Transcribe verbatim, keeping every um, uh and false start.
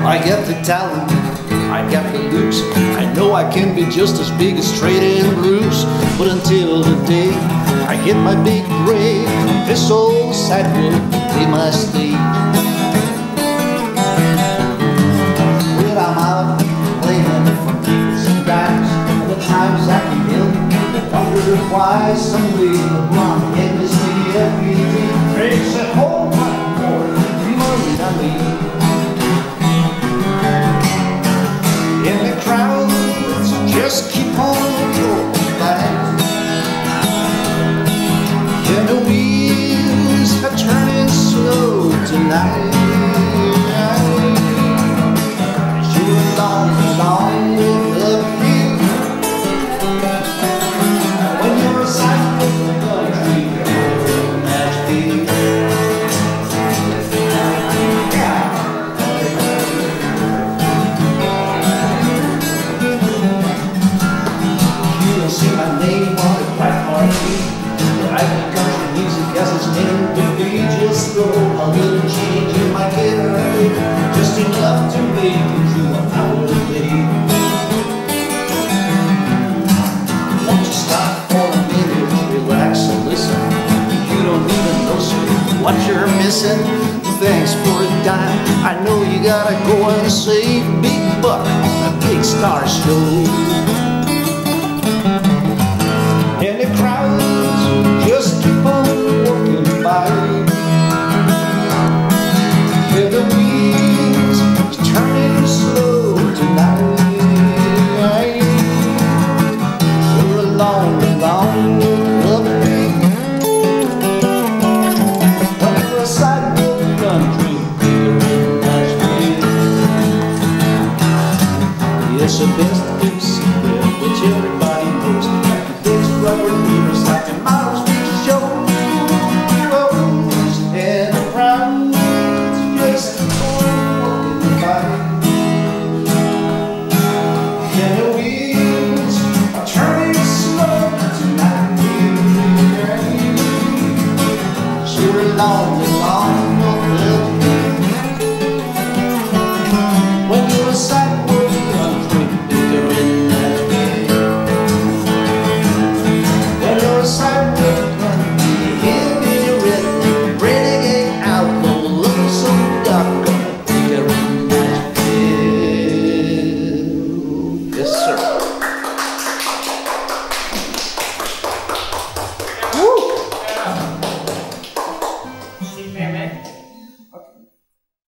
I got the talent, I got the looks. I know I can be just as big as Straight and Bruce. But until the day I get my big break, this old sidewalk be my stage. When I'm out playing for keeps and dimes, the times I can help, wonder why somebody in the blonde headless lady every day breaks that whole time more than me. And the crowds just keep on going by, and the wheels are turning slow tonight. You're long, long uphill when you're a sight of the country from Nashville. See my name on the black marquee. I like country music as it's meant to be. Just throw a little change in my getaway, just enough to make it through an hour a day. Won't you stop for a minute, relax and listen? You don't even know what you're missing. Thanks for a dime. I know you gotta go and save big buck on a big star show. And the crowds just keep on walking by, and the wheels turning slow tonight. We're a long, long uphill when we're a sidewalk country here in Nashville. Yes, I've been